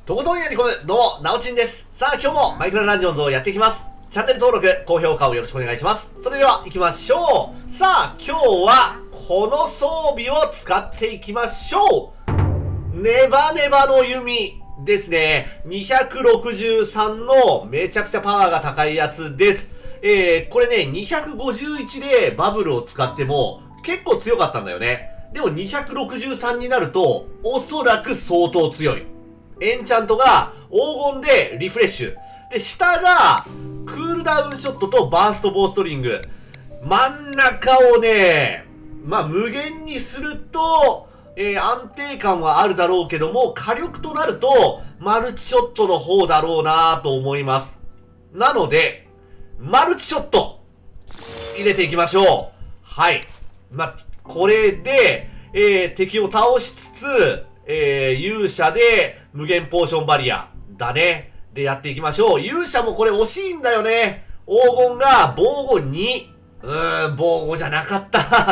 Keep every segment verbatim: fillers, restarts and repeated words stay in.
とことんやり込む、どうも、なおちんです。さあ、今日もマイクラダンジョンズをやっていきます。チャンネル登録、高評価をよろしくお願いします。それでは、行きましょう。さあ、今日は、この装備を使っていきましょう。ネバネバの弓ですね。にひゃくろくじゅうさんのめちゃくちゃパワーが高いやつです。えー、これね、にひゃくごじゅういちでバブルを使っても、結構強かったんだよね。でもにひゃくろくじゅうさんになると、おそらく相当強い。エンチャントが黄金でリフレッシュ。で、下がクールダウンショットとバーストボーストリング。真ん中をね、まあ、無限にすると、えー、安定感はあるだろうけども、火力となると、マルチショットの方だろうなと思います。なので、マルチショット入れていきましょう。はい。まあ、これで、えー、敵を倒しつつ、えー、勇者で無限ポーションバリアだね。でやっていきましょう。勇者もこれ惜しいんだよね。黄金が防護に。うーん、防護じゃなかった。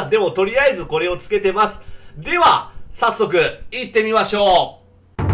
でもとりあえずこれをつけてます。では、早速行ってみましょう。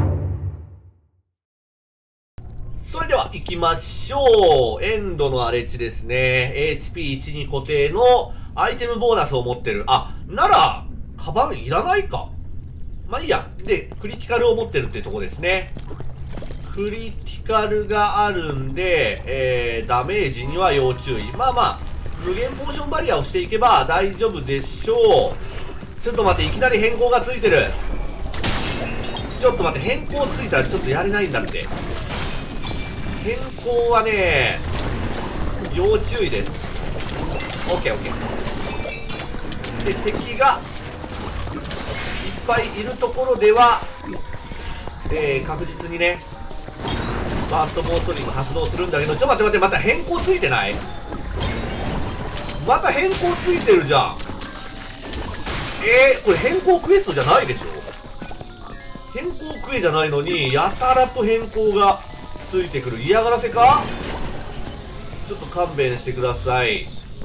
それでは行きましょう。エンドの荒れ地ですね。エイチピーいち に固定のアイテムボーナスを持ってる。あ、なら、カバンいらないか。まあいいや。で、クリティカルを持ってるってとこですね。クリティカルがあるんで、えー、ダメージには要注意。まあまあ、無限ポーションバリアをしていけば大丈夫でしょう。ちょっと待って、いきなり変更がついてる。ちょっと待って、変更ついたらちょっとやれないんだって。変更はね、要注意です。オッケーオッケー。で、敵が、いっぱいいるところでは、えー、確実にね、バーストボーストリング発動するんだけど、ちょっと待って待って、また変更ついてない？また変更ついてるじゃん。えー、これ変更クエストじゃないでしょ？変更クエじゃないのに、やたらと変更がついてくる。嫌がらせか？ちょっと勘弁してください。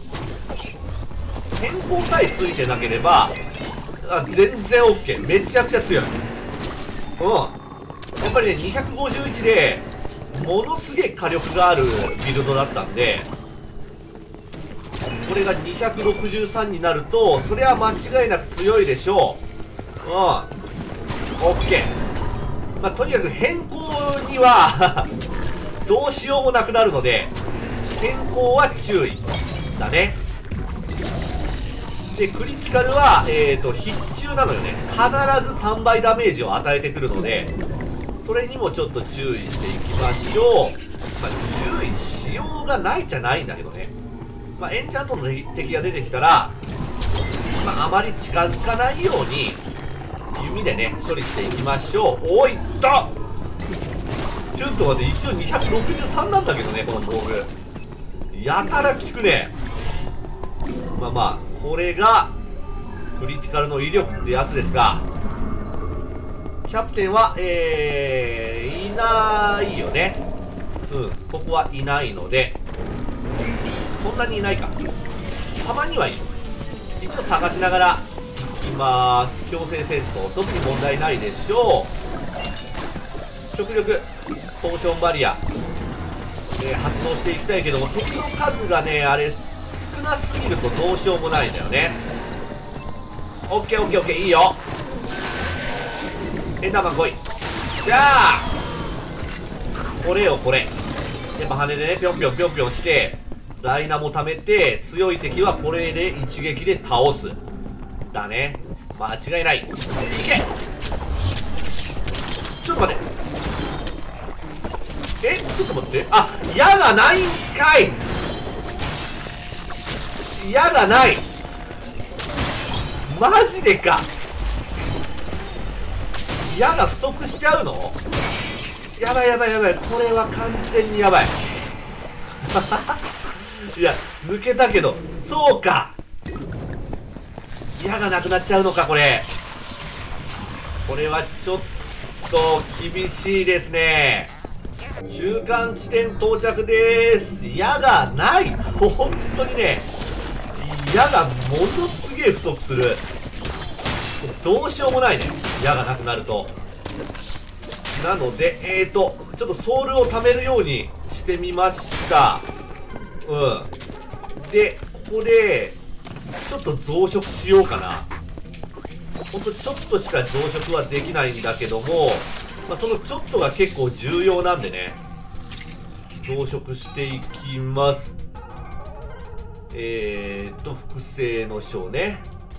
変更さえついてなければ、あ、全然 OK。めちゃくちゃ強い。うん。やっぱりね、にひゃくごじゅういちで、ものすげえ火力があるビルドだったんで、これがにひゃくろくじゅうさんになると、それは間違いなく強いでしょう。うん。OK。まあ、とにかく変更には、どうしようもなくなるので、変更は注意。だね。で、クリティカルは、えーと、必中なのよね。必ずさんばいダメージを与えてくるので、それにもちょっと注意していきましょう。まあ、注意しようがないじゃないんだけどね。まあ、エンチャントの敵が出てきたら、まあ、あまり近づかないように、弓でね、処理していきましょう。おいったちょっと待って、一応にひゃくろくじゅうさんなんだけどね、この防具。やたら効くね。まあまあ、これが、クリティカルの威力ってやつですが、キャプテンは、えー、いないよね。うん、ここはいないので、そんなにいないか。たまにはいる。一応探しながら、行きまーす。強制戦闘、特に問題ないでしょう。極力、ポーションバリア、えー、発動していきたいけども、敵の数がね、あれ、少なすぎるとどうしようもないんだよね。オッケーオッケーオッケー、いいよ。エンダーマン来い。じゃあこれよこれ。やっぱ羽でね、ぴょんぴょんぴょんぴょんして、ダイナモ貯めて、強い敵はこれで一撃で倒す。だね。間違いない。いけ！ちょっと待って。え？ちょっと待って。あ、矢がないんかい！矢がない！マジでか！矢が不足しちゃうの？やばいやばいやばい。これは完全にやばい。いや、抜けたけど、そうか。矢がなくなっちゃうのか、これ。これはちょっと厳しいですね。中間地点到着でーす。矢がない。本当にね、矢がものすげえ不足する。どうしようもないね。矢がなくなると。 なので、えーと、ちょっとソウルを貯めるようにしてみました。うん。で、ここで、ちょっと増殖しようかな。ほんとちょっとしか増殖はできないんだけども、まあ、そのちょっとが結構重要なんでね。増殖していきます。えーと、複製の章ね。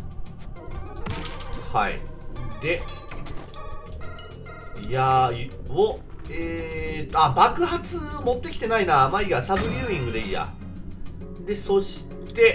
はい。で、いやー、を、えーと、あ、爆発持ってきてないな。まあいいや、サブリューイングでいいや。で、そして、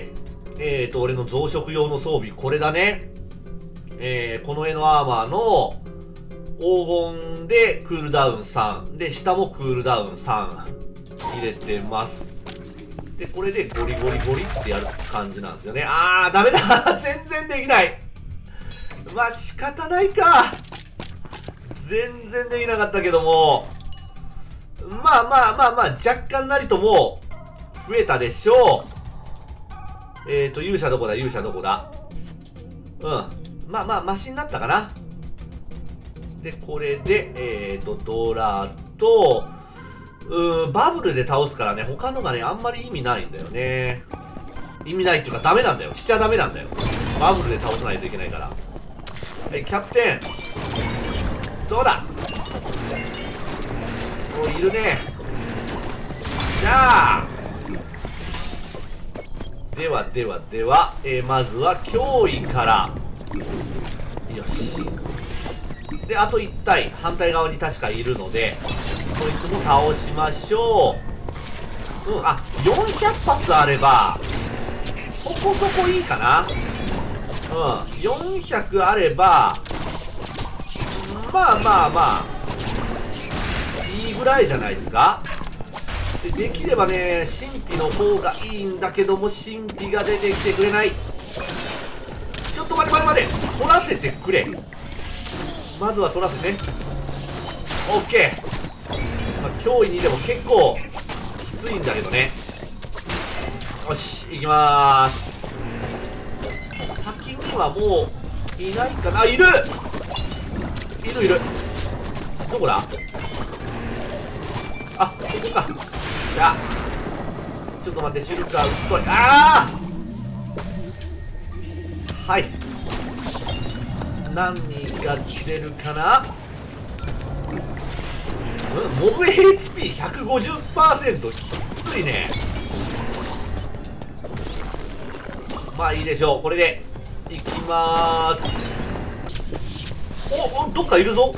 えーと、俺の増殖用の装備、これだね。えー、この絵のアーマーの黄金でクールダウンさん。で、下もクールダウンさん入れてます。で、これでゴリゴリゴリってやる感じなんですよね。あー、ダメだ全然できないまあ仕方ないか。全然できなかったけども、まあまあまあまあ、若干なりとも増えたでしょう。えーと、勇者どこだ勇者どこだうん。まあまあ、マシになったかな。で、これで、えーと、ドラと、うーん、バブルで倒すからね、他のがね、あんまり意味ないんだよね。意味ないっていうか、ダメなんだよ。しちゃダメなんだよ。バブルで倒さないといけないから。はい、キャプテン。どうだお、いるね。じゃあではではでは、えー、まずは脅威から。よし。で、あといち体、反対側に確かいるので、こいつも倒しましょう。うん、あ、よんひゃく発あれば、そこそこいいかな。うん、よんひゃくあれば、まあまあまあ、いいぐらいじゃないですか。で、できればね、神秘の方がいいんだけども、神秘が出てきてくれない。ちょっと待て待て待て取らせてくれ。まずは取らせて。オッケー。まあ、脅威にでも結構きついんだけどね。よし、行きまーす。先にはもういないかな。あ、いるいるいる。どこだ。あ、ここか。じゃあちょっと待って、シルカー打ち取り。ああはい、何が出るかな。うん、モブ エイチピーひゃくごじゅっパーセント きついね。まあいいでしょう。これでいきまーす。おお、どっかいるぞ。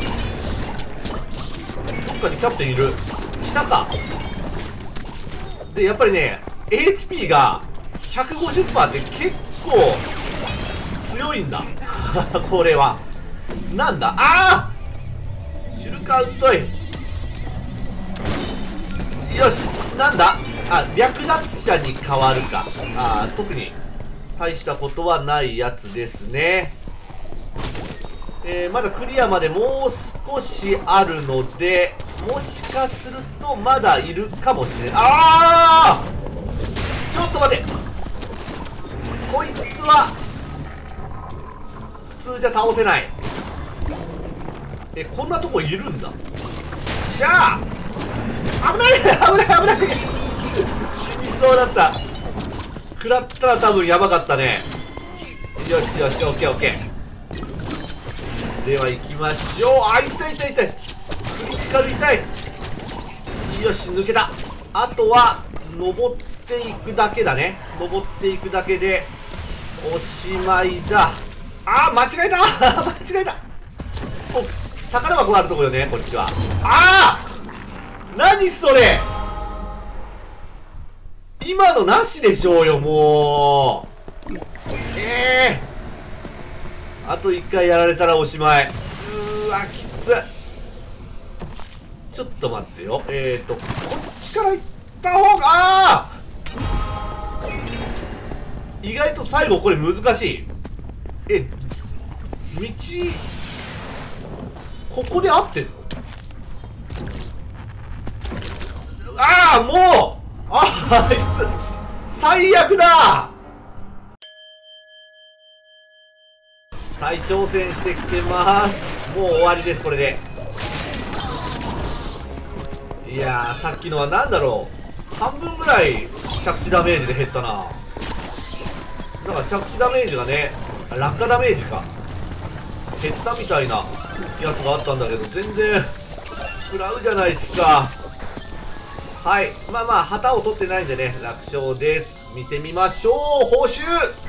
どっかにキャプテンいる。下か。で、やっぱりね エイチピー が ひゃくごじゅっパーセント って結構強いんだこれはなんだ。ああシュルカーウッドイ。よし、なんだ。あ、略奪者に変わるか。ああ、特に大したことはないやつですね。えー、まだクリアまでもう少しあるので、もしかするとまだいるかもしれない。ああちょっと待て、そいつは普通じゃ倒せない。え、こんなとこいるんだ。しゃあ危ない危ない危ない死にそうだった。食らったら多分やばかったね。よしよし、オッケーオッケー。では行きましょう。あ、痛い痛い痛い。クリティカル痛い。よし、抜けた。あとは登っていくだけだね。登っていくだけでおしまいだ。あー、間違えた間違えた。お、宝箱があるとこよね、こっちは。ああ何それ、今のなしでしょうよ、もう。ええー、あといっかいやられたらおしまい。うーわ、きつい。ちょっと待ってよ。えーとこっちから行った方が、あー意外と最後これ難しい。え、道ここで合ってんの。ああもう、ああいつ最悪だ。再挑戦してきてます。もう終わりです、これで。 いやー、さっきのは何だろう、半分ぐらい着地ダメージで減ったな。なんか着地ダメージがね、落下ダメージか減ったみたいなやつがあったんだけど、全然食らうじゃないですか。はい、まあまあ旗を取ってないんでね、楽勝です。見てみましょう。報酬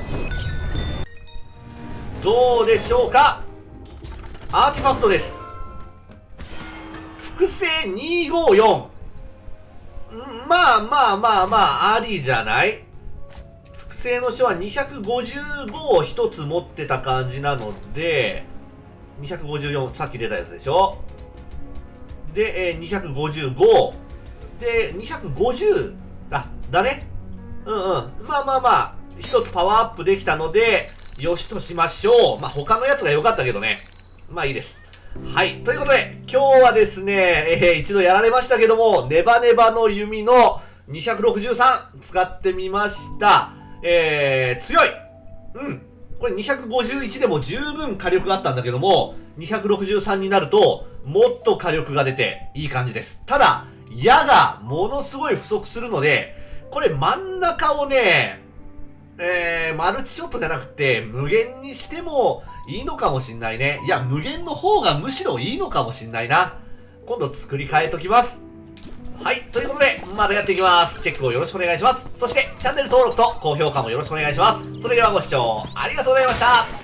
どうでしょうか。アーティファクトです。複製にひゃくごじゅうよん。まあまあまあまあありじゃない。複製の書はにひゃくごじゅうごをひとつ持ってた感じなので、にひゃくごじゅうよん、さっき出たやつでしょ。で、えー、にひゃくごじゅうごでにひゃくごじゅう、あ、だね。うんうん。まあまあまあひとつパワーアップできたのでよしとしましょう。まあ他のやつが良かったけどね、まあいいです。はい。ということで、今日はですね、えー、一度やられましたけども、ネバネバの弓のにひゃくろくじゅうさん使ってみました。えー、強い。うん。これにひゃくごじゅういちでも十分火力があったんだけども、にひゃくろくじゅうさんになると、もっと火力が出ていい感じです。ただ、矢がものすごい不足するので、これ真ん中をね、えー、マルチショットじゃなくて、無限にしてもいいのかもしんないね。いや、無限の方がむしろいいのかもしんないな。今度作り変えときます。はい。ということで、またやっていきます。チェックをよろしくお願いします。そして、チャンネル登録と高評価もよろしくお願いします。それではご視聴ありがとうございました。